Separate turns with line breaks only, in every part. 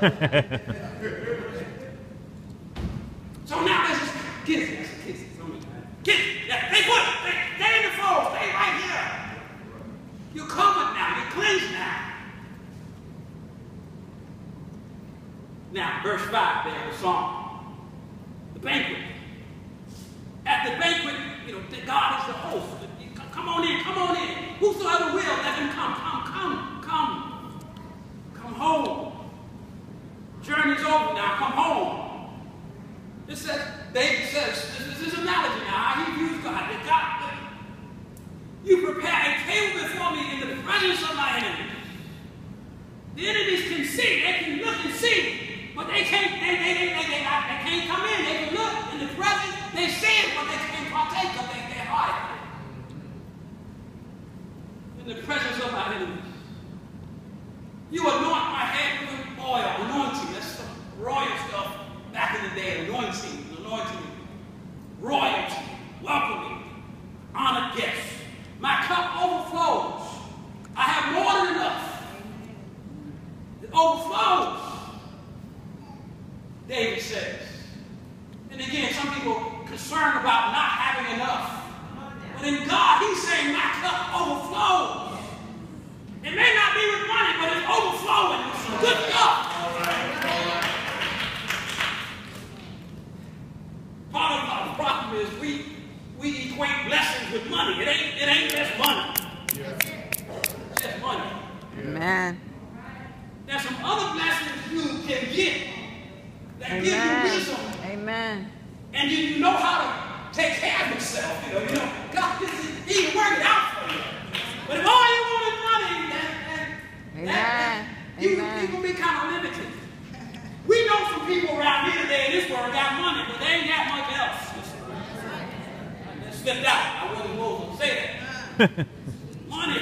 So now let's just kiss it. Kiss it. Yeah, stay put. Stay in the fold. Stay right here. You're covered now. You're cleansed now. Now, verse 5 there, the song. The banquet. At the banquet, you know, God is the host. Come on in, come on in. Whosoever will, let him come. Come home. Journey's over now. Come home. It says, David says, this is an analogy now. How he views God. That God, you prepare a table before me in the presence of my enemies. The enemies can see. They can look and see, but they can't. They can't come in. They can look in the presence. They see it, but they can't partake of it. They hide in the presence of my enemies. You anoint my head with oil, anointing. That's some royal stuff back in the day. Anointing, royalty, welcoming, honored guests. My cup overflows. I have more than enough. It overflows, David says. And again, some people are concerned about not having enough. But in God, he's saying, my cup overflows. It may not be with money, but it's overflowing with some good stuff. Part of the problem is we equate blessings with money. It ain't just money. It's just money.
Amen.
There's some other blessings you can get that give you wisdom.
Amen.
And you know how to take care of yourself. You know, God, he can work it out for you. But if all you want is money, you can be kind of limited. We know some people around here today in this world got money, but they ain't got much else. I just slipped out. I wasn't supposed to say that. Money.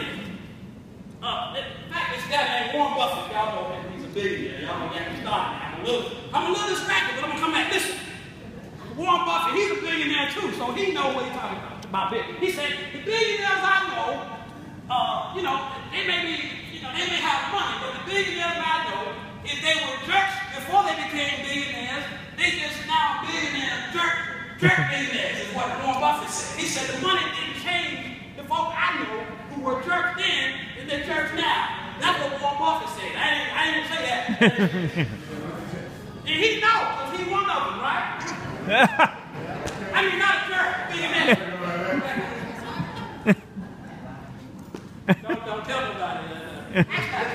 In fact, this guy named Warren Buffett, y'all know him. He's a billionaire. Y'all know that. He's starting now. I'm a little distracted, but I'm going to come back. Listen. Warren Buffett, he's a billionaire too, so he knows what he's talking about business. He said, the billionaires I know, you know, they may be, you know, they may have money, but the billionaires I know, if they were jerks before they became billionaires, they just now billionaires, jerk billionaires is what Warren Buffett said. He said the money didn't change the folk I know who were jerks then and they're jerks now. That's what Warren Buffett said. I didn't say that. And he knows, because he's one of them, right? I mean, not a jerk, billionaire. Don't tell nobody that.